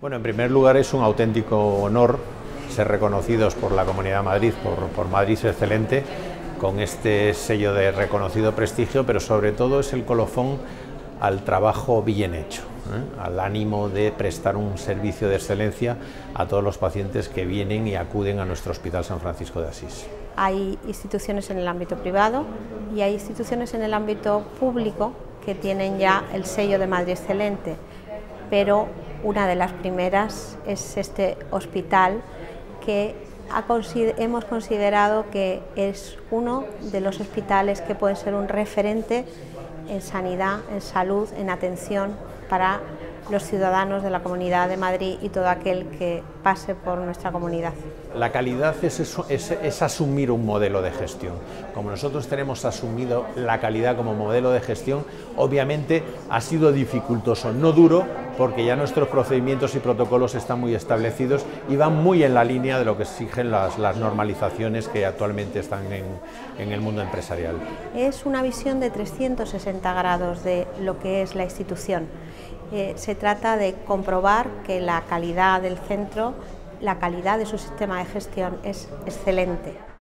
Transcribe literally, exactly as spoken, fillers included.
Bueno, en primer lugar es un auténtico honor ser reconocidos por la Comunidad de Madrid, por, por Madrid Excelente, con este sello de reconocido prestigio, pero sobre todo es el colofón al trabajo bien hecho, ¿eh? al ánimo de prestar un servicio de excelencia a todos los pacientes que vienen y acuden a nuestro Hospital San Francisco de Asís. Hay instituciones en el ámbito privado y hay instituciones en el ámbito público que tienen ya el sello de Madrid Excelente, pero una de las primeras es este hospital que ha consider- hemos considerado que es uno de los hospitales que puede ser un referente en sanidad, en salud, en atención para los ciudadanos de la Comunidad de Madrid y todo aquel que pase por nuestra comunidad. La calidad es, eso, es, es asumir un modelo de gestión. Como nosotros tenemos asumido la calidad como modelo de gestión, obviamente ha sido dificultoso, no duro, porque ya nuestros procedimientos y protocolos están muy establecidos y van muy en la línea de lo que exigen las, las normalizaciones que actualmente están en, en el mundo empresarial. Es una visión de trescientos sesenta grados de lo que es la institución. Eh, se trata de comprobar que la calidad del centro, la calidad de su sistema de gestión es excelente.